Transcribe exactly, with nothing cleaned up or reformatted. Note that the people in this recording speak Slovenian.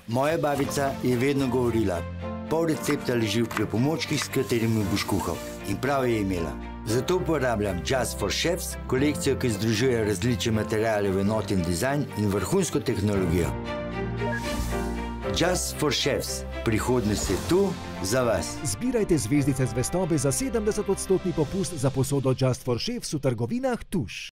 Moja babica je vedno govorila, pol recepta leži v pripomočkih, s katerimi boš kuhal. In prav je imela. Zato uporabljam Just for Chefs, kolekcijo, ki združuje različne materiale v enoten dizajn in vrhunsko tehnologijo. Just for Chefs. Prihodnost je tu za vas. Zbirajte zvezdice zvestobe za sedemdeset odstotni popust za posodo Just for Chefs v trgovinah T U S.